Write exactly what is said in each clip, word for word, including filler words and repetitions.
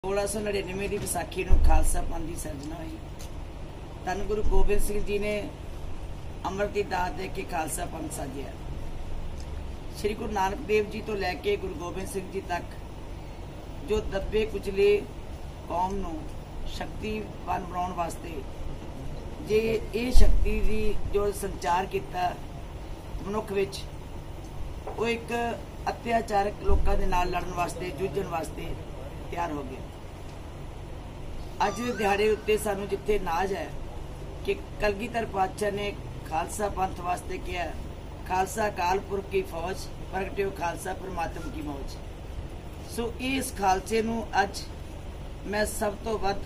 सोलह सौ नड़िनवे की विसाखी को खालसा पंथ की सिरजना हुई। धन गुरु गोबिंद सिंह जी ने अमृत की दात दे के खालसा पंथ साजिया। श्री गुरु नानक देव जी तो लैके गुरु गोबिंद सिंह जी तक जो दबे कुचले कौम नूं शक्तिवान बनाने वास्ते जे ये शक्ति की जो संचार किया मनुख विच वो एक अत्याचारक लोगों के नाल लड़न वास्ते जूझण वास्ते तैयार हो गया। अज के दिहाड़े उत्ते सानू जिथे नाज है कि कलगीधर पातशाह ने खालसा पंथ वास्ते किया, खालसा अकाल पुरख की फौज प्रगटे हो खालसा परमात्मा की मौज। सो इस खालसे नू अज मैं सब तो वध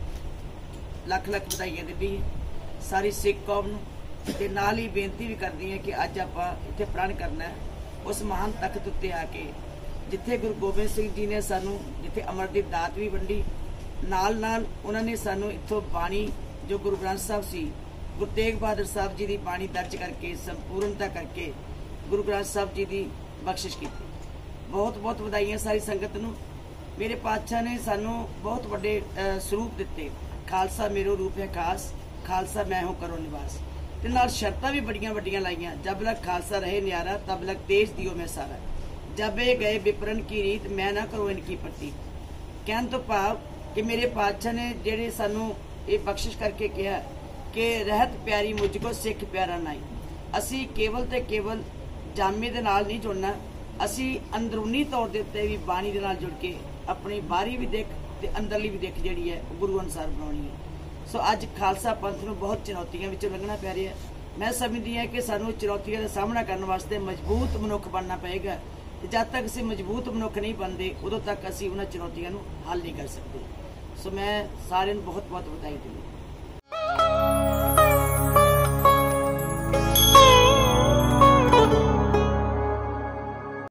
लख लख बधाइयां दिंदी सारी सिख कौम नू ते नाल ही बेनती भी करदी है कि अज आपां इत्थे प्रण करना है उस महान तख्त उत्ते आके जिथे गुरु गोबिंद सिंह जी ने सानू जिथे अमर दी दात भी वंडी नाल नाल उन्होंने सानू इत्थों बाणी जो गुरु ग्रंथ साहब सी गुरु तेग बहादुर साहब जी की बाणी दर्ज करके संपूर्णता करके गुरु ग्रंथ साहब जी की बख्शिश की। बहुत बहुत बधाइयां सारी संगत नू। मेरे पातशाह ने सानू बहुत बड़े स्वरूप दिते। खालसा मेरो रूप है खास, खालसा मैं हूँ करो निवास। ते नाल शर्तां भी बड़ियां वड्डियां लाइयां। जब लग खालसा रहे न्यारा तब लग तेज दियो मैं सारा, जब ये गए विपरन की रीत मैं ना करो इनकी प्रतीत। कहन तो भाव कि मेरे पातशाह ने जेड़े सानू ये बख्शिश करके कहा कि रहत प्यारी मुझको सिख प्यारा नाई। असी केवल ते केवल जामे दे नाल नहीं जुड़ना, असी अंदरूनी तौर दे उत्ते भी बाणी दे नाल जुड़ के अपनी बाहरी भी दिख ते अंदरली भी दिख जिहड़ी है गुरु अनुसार बनाउणी है। सो अज खालसा पंथ नूं बहुत चुनौतियां विचों लंघना पै रिहा है। मैं समझदी हां कि सानू चुनौतियां दा सामना करने वास्ते मजबूत मनुख बनना पएगा। जब तक असीं मजबूत मनुख नहीं बनते उदों तक असीं उन्हां चुनौतियां नूं हल नहीं कर सकते। सो मैं सारिआं नूं बहुत बहुत बधाई दिंदी।